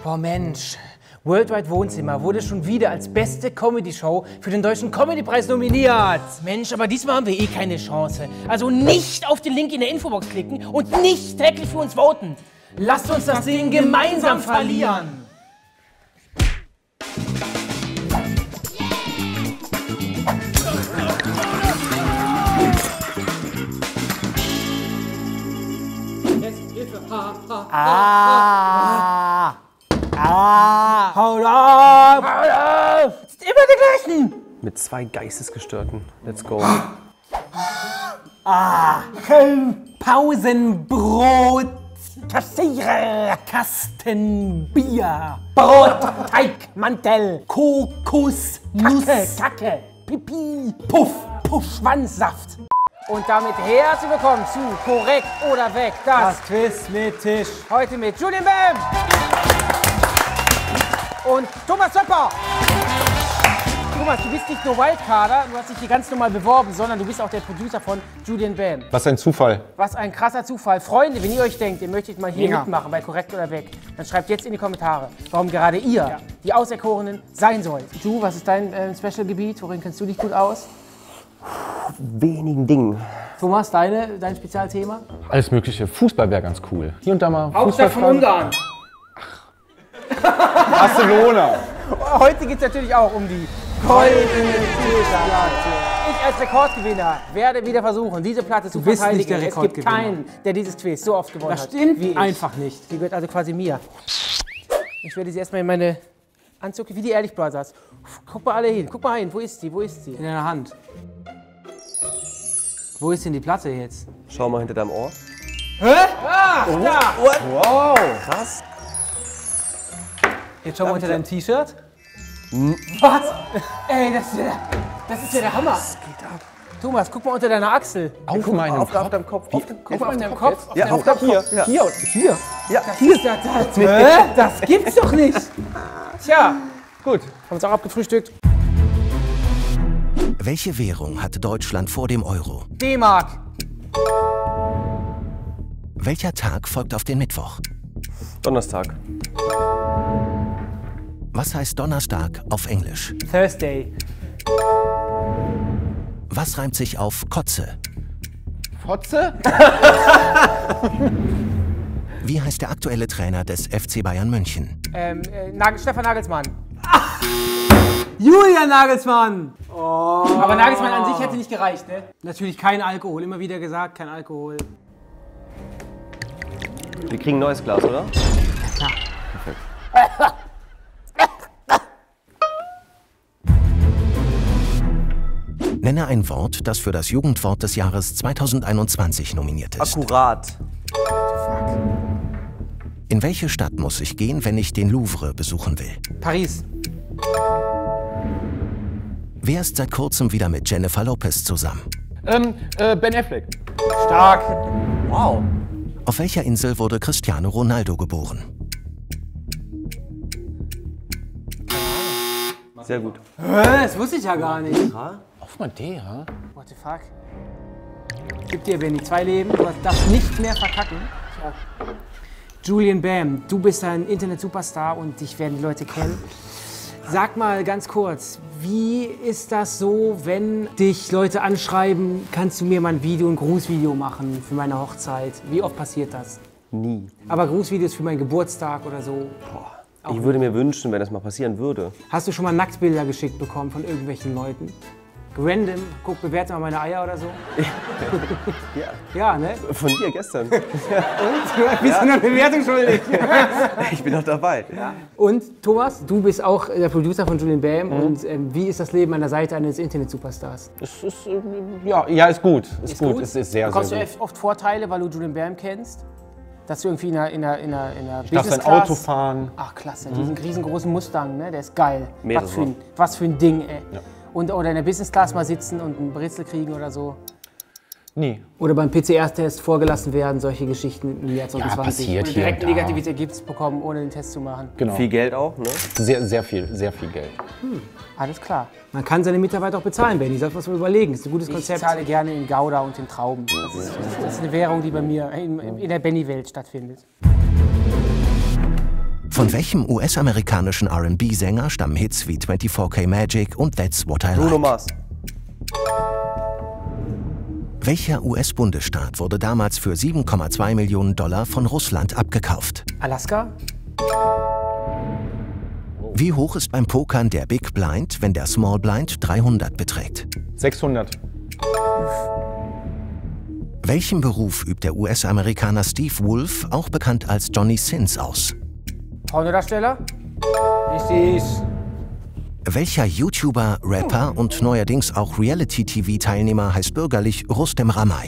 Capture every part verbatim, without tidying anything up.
Boah Mensch, Worldwide Wohnzimmer wurde schon wieder als beste Comedy-Show für den Deutschen Comedy-Preis nominiert. Mensch, aber diesmal haben wir eh keine Chance. Also nicht auf den Link in der Infobox klicken und nicht täglich für uns voten. Lasst uns das Ding gemeinsam verlieren. Ah! Ah! Hold up! Hold up! Das sind immer die gleichen! Mit zwei Geistesgestörten. Let's go. Ah! Pausenbrot! Kassierer! Kastenbier! Brot! Teigmantel! Kokosnuss! Kacke! Kacke! Pipi! Puff! Puff! Schwanzsaft! Und damit herzlich willkommen zu Korrekt oder Weg, das, das Quiz mit Tisch. Heute mit Julian Bam und Thomas Töpper. Thomas, du bist nicht nur Wildcarder, du hast dich hier ganz normal beworben, sondern du bist auch der Producer von Julian Bam. Was ein Zufall. Was ein krasser Zufall. Freunde, wenn ihr euch denkt, ihr möchtet mal hier ja. mitmachen bei Korrekt oder Weg, dann schreibt jetzt in die Kommentare, warum gerade ihr ja. die Auserkorenen sein sollt. Du, was ist dein äh, Special-Gebiet? Worin kennst du dich gut aus? Wenigen Dingen. Thomas, deine, dein Spezialthema? Alles mögliche. Fußball wäre ganz cool. Hier und da mal Hauptstadt von Ungarn. Barcelona. Heute geht es natürlich auch um die goldene Tischplatte. Ich als Rekordgewinner werde wieder versuchen, diese Platte zu bist verteidigen. nicht der Es gibt keinen, der dieses Quiz so oft gewonnen Das hat. stimmt wie ich. einfach nicht. Die gehört also quasi mir. Ich werde sie erstmal in meine Anzüge, wie die Ehrlich Brothers. Guck mal alle hin, guck mal hin, wo ist sie, wo ist sie? In deiner Hand. Wo ist denn die Platte jetzt? Schau mal hinter deinem Ohr. Hä? Ah, oh. da! Wow! Krass. Jetzt schau mal unter deinem T-Shirt. Was? Ey, das ist ja, das ist ja der Hammer. Was geht ab? Thomas, guck mal unter deiner Achsel. Auf meinem auf, Kopf. auf deinem Kopf. Auf dem Kopf. Guck mal auf deinem Kopf. Ja, auf auf deinem hier. Kopf. Ja. Hier und hier. Ja. Das, ist ja, das, Hä? Das gibt's doch nicht. Tja, Gut. haben uns auch abgefrühstückt. Welche Währung hatte Deutschland vor dem Euro? D-Mark. Welcher Tag folgt auf den Mittwoch? Donnerstag. Was heißt Donnerstag auf Englisch? Thursday. Was reimt sich auf Kotze? Fotze? Wie heißt der aktuelle Trainer des F C Bayern München? Ähm, äh, Nagel, Stefan Nagelsmann. Julian Nagelsmann! Oh. Aber Nagelsmann an sich hätte nicht gereicht, ne? Natürlich kein Alkohol. Immer wieder gesagt, kein Alkohol. Wir kriegen ein neues Glas, oder? Klar. Perfekt. Nenne ein Wort, das für das Jugendwort des Jahres zweitausendeinundzwanzig nominiert ist. Akkurat. In welche Stadt muss ich gehen, wenn ich den Louvre besuchen will? Paris. Wer ist seit kurzem wieder mit Jennifer Lopez zusammen? Ähm, äh, Ben Affleck. Stark. Wow. Auf welcher Insel wurde Cristiano Ronaldo geboren? Sehr gut. Hä? Das wusste ich ja gar nicht. Auf Madeira? What the fuck? Gib dir, Benny, zwei Leben. Du darfst nicht mehr verkacken. Tja. Julian Bam, du bist ein Internet-Superstar und dich werden die Leute kennen. Sag mal ganz kurz, wie ist das so, wenn dich Leute anschreiben, kannst du mir mal ein Video, ein Grußvideo machen für meine Hochzeit? Wie oft passiert das? Nie. Aber Grußvideos für meinen Geburtstag oder so? Boah. Ich würde mir wünschen, wenn das mal passieren würde. Hast du schon mal Nacktbilder geschickt bekommen von irgendwelchen Leuten? Random, guck, bewerte mal meine Eier oder so. Ja. Ja, ne? Von dir gestern. Und? Bist du eine Bewertung schuldig? Ich bin auch dabei. Ja. Und Thomas, du bist auch der Producer von Julian Bam. Mhm. Und ähm, wie ist das Leben an der Seite eines Internet-Superstars? Es ist, ähm, ja, ja, ist gut. Ist, Ist gut. gut? Es ist sehr, Bekommst sehr du gut. oft Vorteile, weil du Julian Bam kennst? Dass du irgendwie in einer, in einer, in einer, in einer Ich darf sein Business-Class- Auto fahren. Ach, klasse. Diesen riesengroßen Mustang, ne? Der ist geil. Mehrere. Was für, ein, was für ein Ding, ey. Ja. Und, oder in der Business-Class mal sitzen und einen Brezel kriegen oder so. Nie. Oder beim P C R-Test vorgelassen werden, solche Geschichten im Jahr zwanzig zwanzig. passiert und hier direkt und ein da. negatives Ergebnis bekommen, ohne den Test zu machen. Genau. Viel Geld auch, ne? Sehr, sehr viel, sehr viel Geld. Alles klar. Man kann seine Mitarbeiter auch bezahlen, Benny. Sollte man mal überlegen. Das ist ein gutes Ich Konzept. zahle gerne in Gouda und in Trauben. Das ist, das ist eine Währung, die bei mir in, in der Benny-Welt stattfindet. Von welchem U S-amerikanischen R and B-Sänger stammen Hits wie vierundzwanzig K Magic und That's What I Bruno Like? Mars. Welcher U S-Bundesstaat wurde damals für sieben Komma zwei Millionen Dollar von Russland abgekauft? Alaska? Wie hoch ist beim Pokern der Big Blind, wenn der Small Blind dreihundert beträgt? sechshundert. Welchen Beruf übt der U S-Amerikaner Steve Wolf, auch bekannt als Johnny Sins, aus? Pornodarsteller? Richtig. Welcher YouTuber, Rapper und neuerdings auch Reality-T V-Teilnehmer heißt bürgerlich Rustem Ramay?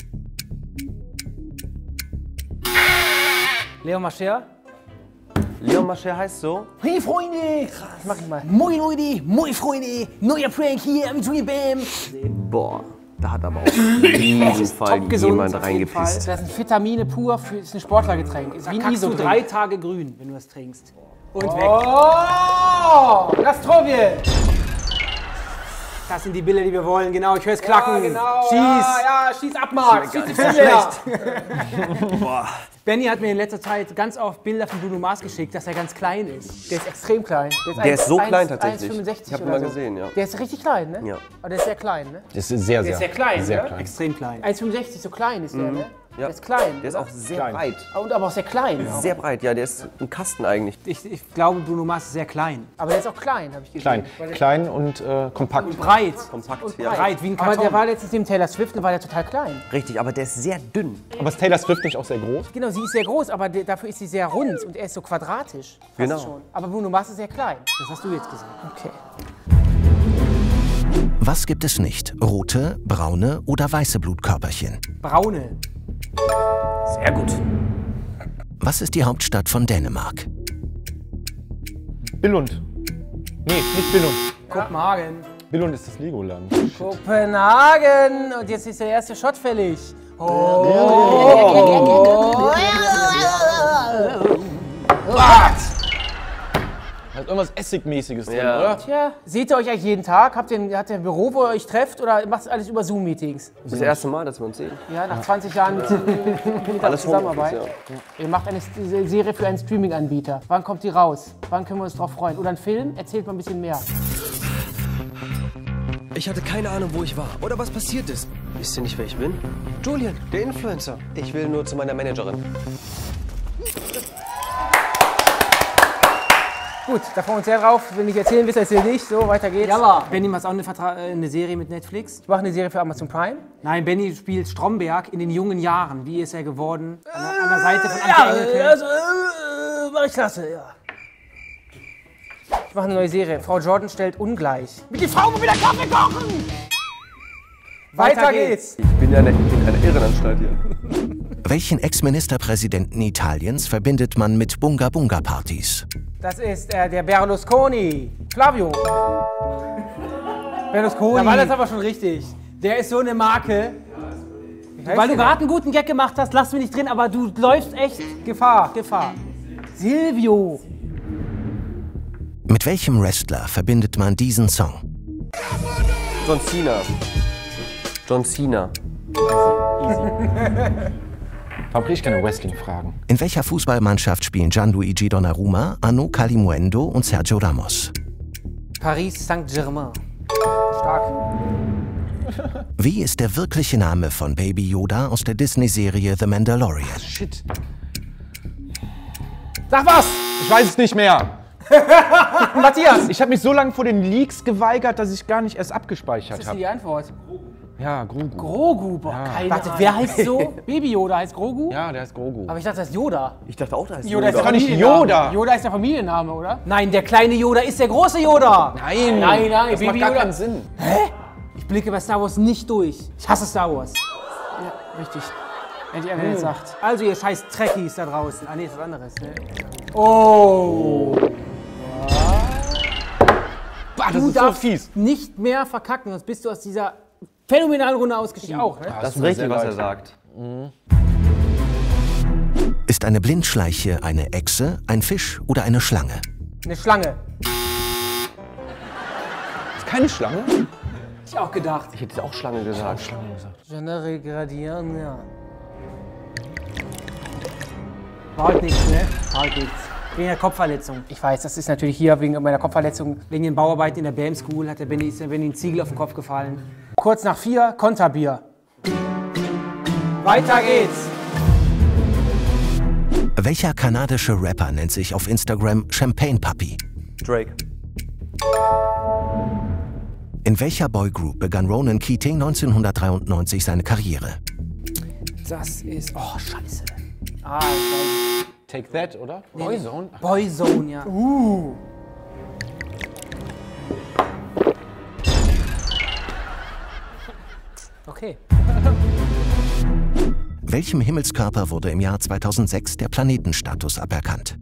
Leo Mascher? Leon Mascher heißt so. Hey Freunde! Das mach ich mal. Moin Leute, moin Freunde, neuer Prank hier am Julian Bam. Boah, da hat aber auch in diesem Fall top gesund, jemand auf jeden reingepisst. Das sind Vitamine pur, für, ist ein Sportlergetränk. Ist wie ein Kackst du Iso drei Tage grün, wenn du das trinkst. Und weg. Oh! Gastrovie! Das sind die Bilder, die wir wollen. Genau, ich höre es klacken. Ja, genau. Schieß. Ja, ja, schieß ab, Marc. Schieß die Finger. Benny hat mir in letzter Zeit ganz oft Bilder von Bruno Mars geschickt, dass er ganz klein ist. Der ist extrem klein. Der ist so klein eins- tatsächlich. eins Komma fünfundsechzig Ich hab ihn oder mal so. gesehen, ja. Der ist richtig klein, ne? Ja. Aber der ist sehr klein, ne? Das ist sehr, sehr, ist sehr klein, sehr ne? klein. Extrem klein. eins Komma fünfundsechzig, so klein ist der, ne? Ja. Der ist klein. Der ist auch sehr Klein. breit. Und aber auch sehr klein. Sehr breit, ja, der ist ein Kasten eigentlich. Ich, ich glaube, Bruno Mars ist sehr klein. Aber der ist auch klein, habe ich gesehen. Klein. Weil der- Klein und äh, kompakt. Breit. Kompakt, ja. Breit, wie ein Aber Karton. der war letztens neben Taylor Swift und war der total klein. Richtig, aber der ist sehr dünn. Aber ist Taylor Swift nicht auch sehr groß? Genau, sie ist sehr groß, aber der, dafür ist sie sehr rund und er ist so quadratisch. Fast Genau. Schon. Aber Bruno Mars ist sehr klein. Das hast du jetzt gesagt. Okay. Was gibt es nicht? Rote, braune oder weiße Blutkörperchen? Braune. Sehr gut. Was ist die Hauptstadt von Dänemark? Billund. Nee, nicht Billund. Kopenhagen. Billund ist das Legoland. Kopenhagen. Und jetzt ist der erste Shot fällig. Da ist irgendwas Essigmäßiges drin, Ja. oder? Tja, seht ihr euch eigentlich jeden Tag? Habt ihr, habt ihr ein Büro, wo ihr euch trefft oder macht ihr alles über Zoom-Meetings? Das ist das erste Mal, dass wir uns sehen. Ja, nach zwanzig Jahren mit, mit Alles Zusammenarbeit. Homeoffice, ja. Ihr macht eine S- Serie für einen Streaming-Anbieter. Wann kommt die raus? Wann können wir uns drauf freuen? Oder ein Film? Erzählt mal ein bisschen mehr. Ich hatte keine Ahnung, wo ich war oder was passiert ist. Wisst ihr nicht, wer ich bin? Julian, Der Influencer. Ich will nur zu meiner Managerin. Gut, da freuen wir uns sehr drauf. Wenn ich erzählen wisst, erzähl nicht. So, weiter geht's. Jalla. Benny macht auch eine, Vertra äh, eine Serie mit Netflix. Ich mache eine Serie für Amazon Prime. Nein, Benny spielt Stromberg in den jungen Jahren. Wie ist er geworden? An der, an der Seite von Anke Engelke. also, äh, mach ich klasse, ja. Ich mache eine neue Serie. Frau Jordan stellt ungleich. Mit den Frauen wieder Kaffee kochen! Weiter, Weiter geht's. Ich bin ja in einer, in einer Irrenanstalt hier. Welchen Ex-Ministerpräsidenten Italiens verbindet man mit Bunga-Bunga-Partys? Das ist äh, der Berlusconi. Flavio. Berlusconi. Da war das aber schon richtig. Der ist so eine Marke. Weil du gerade einen guten Gag gemacht hast, lass mich nicht drin, aber du läufst echt Gefahr. Gefahr. Silvio. Mit welchem Wrestler verbindet man diesen Song? John Cena. John Cena. Warum kriege ich keine Wrestling-Fragen? In welcher Fußballmannschaft spielen Gianluigi Donnarumma, Anu Kalimuendo und Sergio Ramos? Paris Saint-Germain. Stark. Wie ist der wirkliche Name von Baby Yoda aus der Disney-Serie The Mandalorian? Shit. Sag was! Ich weiß es nicht mehr. Matthias! Ich habe mich so lange vor den Leaks geweigert, dass ich gar nicht erst Was abgespeichert ist habe. die Antwort? Ja, Grogu. Grogu. Boah, keine Warte, Ahnung. wer heißt so? Baby Yoda heißt Grogu? Ja, der ist Grogu. Aber ich dachte, das ist Yoda. Ich dachte auch, da ist Yoda ist der doch nicht Familienname. Yoda. Yoda ist der Familienname, oder? Nein, der kleine Yoda ist der große Yoda. Nein, Nein, nein, das Baby macht gar Yoda. keinen Sinn. Ich blicke bei Star Wars nicht durch. Ich hasse Star Wars. Ja, richtig. Hätte ich einfach jetzt gesagt. Also ihr scheiß Trekkies da draußen. Ah nee, ist was anderes. Ne? Oh! Bah, das Du ist so darfst fies. nicht mehr verkacken, sonst bist du aus dieser phänomenalen Runde ausgeschieden. Auch, ne? Das ist tut mir richtig, sehr was er leid. sagt. Ist eine Blindschleiche eine Echse, ein Fisch oder eine Schlange? Eine Schlange. Ist keine Schlange? Ich auch gedacht. Ich hätte auch Schlange gesagt. Genre gradieren, ja. War halt nichts, ne? War halt nichts. Wegen der Kopfverletzung. Ich weiß, das ist natürlich hier wegen meiner Kopfverletzung. Wegen den Bauarbeiten in der B A M School hat der Benny, ist der Benny ein Ziegel auf den Kopf gefallen. Kurz nach vier, Konterbier. Weiter geht's. Welcher kanadische Rapper nennt sich auf Instagram Champagne Papi? Drake. In welcher Boygroup begann Ronan Keating neunzehnhundertdreiundneunzig seine Karriere? Das ist... Oh, scheiße. Ah, ich weiß. Take That, oder? Boyzone? Boyzone, ja. Uh. Okay. Welchem Himmelskörper wurde im Jahr zweitausendsechs der Planetenstatus aberkannt?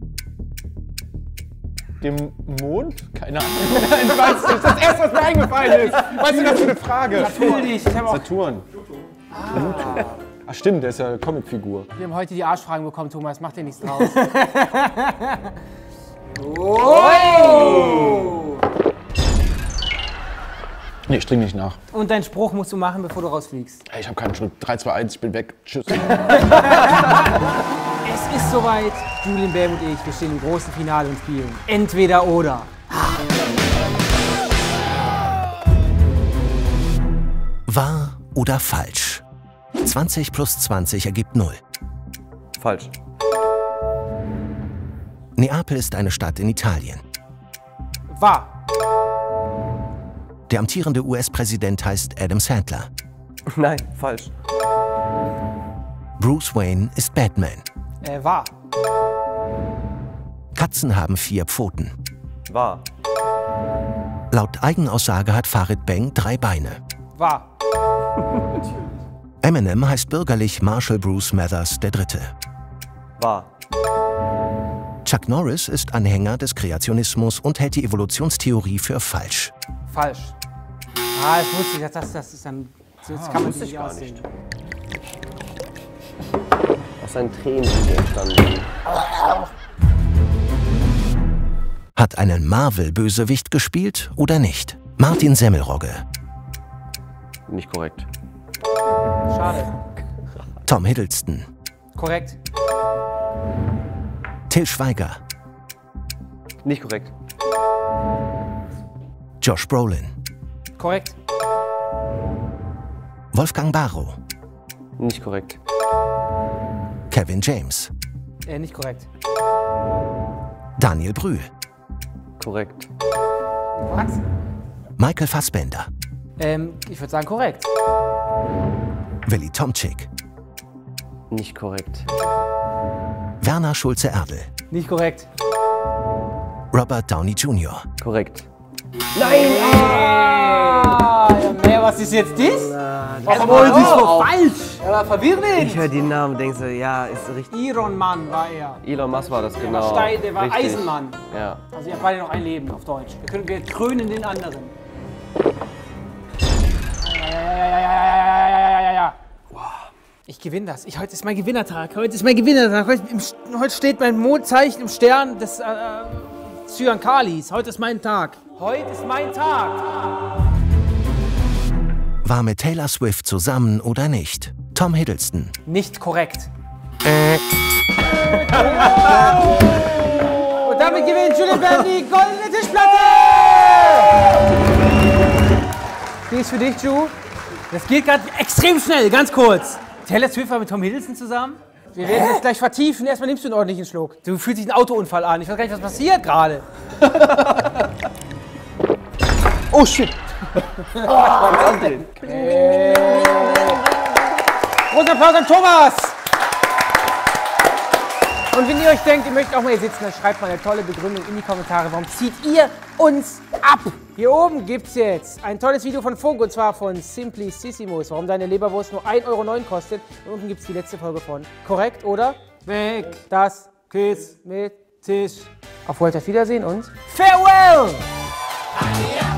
Dem Mond? Keine Ahnung. Ich weiß nicht, das erste, was mir eingefallen ist. Weißt du, das für eine Frage? Natürlich. Ich hab auch Saturn. Ah. Ach stimmt, der ist ja eine Comicfigur. Wir haben heute die Arschfragen bekommen, Thomas. Mach dir nichts draus. Oh! Nee, streng nicht nach. Und deinen Spruch musst du machen, bevor du rausfliegst. Hey, ich habe keinen Schritt. drei, zwei, eins, ich bin weg. Tschüss. Es ist soweit. Julian Bam und ich, wir stehen im großen Finale und spielen entweder oder. Wahr oder falsch? zwanzig plus zwanzig ergibt null. Falsch. Neapel ist eine Stadt in Italien. Wahr. Der amtierende U S-Präsident heißt Adam Sandler. Nein, falsch. Bruce Wayne ist Batman. Äh, wahr. Katzen haben vier Pfoten. Wahr. Laut Eigenaussage hat Farid Bang drei Beine. Wahr. Eminem heißt bürgerlich Marshall Bruce Mathers der Dritte. Wahr. Chuck Norris ist Anhänger des Kreationismus und hält die Evolutionstheorie für falsch. Falsch. Ah, das wusste ich. Das, das ist dann... Das kann man sich ich nicht gar aussehen. nicht. Aus seinen Tränen sind wir entstanden. Hat einen Marvel-Bösewicht gespielt oder nicht? Martin Semmelrogge. Nicht korrekt. Schade. Tom Hiddleston. Korrekt. Till Schweiger. Nicht korrekt. Josh Brolin. Korrekt. Wolfgang Barrow. Nicht korrekt. Kevin James. Äh, nicht korrekt. Daniel Brühl. Korrekt. Was? Michael Fassbender. Ähm, ich würde sagen korrekt. Willi Tomczyk. Nicht korrekt. Werner Schulze-Erdel. Nicht korrekt. Robert Downey Junior Korrekt. Ah, ja, mehr, was ist jetzt das? Obwohl, das ist so falsch. Ja, verwirrend. Ich höre die Namen und denke so, ja, ist richtig. Iron Man war er. Elon Musk war das Der genau. war Stein, der war Richtig. Eisenmann. Ja. Also ihr habt beide noch ein Leben auf Deutsch. Wir können wir krönen den anderen. Ja, ja, ja, ja, ja, ja, ja, ja, ja. Ich gewinne das. Ich, heute ist mein Gewinnertag. Heute ist mein Gewinnertag. Heute, im, heute steht mein Mondzeichen im Stern des äh, Zyankalis. Heute ist mein Tag. Heute ist mein Tag. war mit Taylor Swift zusammen oder nicht? Tom Hiddleston. Nicht korrekt. Äh. Und damit gewinnt Julian Bam die goldene Tischplatte! Die ist für dich, Ju. Das geht gerade extrem schnell, ganz kurz. Taylor Swift war mit Tom Hiddleston zusammen. Wir werden jetzt gleich vertiefen. Erstmal nimmst du einen ordentlichen Schluck. Du fühlst dich ein Autounfall an. Ich weiß gar nicht, was passiert gerade. Oh shit! Hey. Großen Applaus an Thomas! Und wenn ihr euch denkt, ihr möchtet auch mal hier sitzen, dann schreibt mal eine tolle Begründung in die Kommentare. Warum zieht ihr uns ab? Hier oben gibt es jetzt ein tolles Video von Funk, und zwar von Simplicissimus, warum deine Leberwurst nur ein Euro neun kostet. Und unten gibt es die letzte Folge von Korrekt oder? Weg das Quiz mit Tisch. Auf Wiedersehen und Farewell!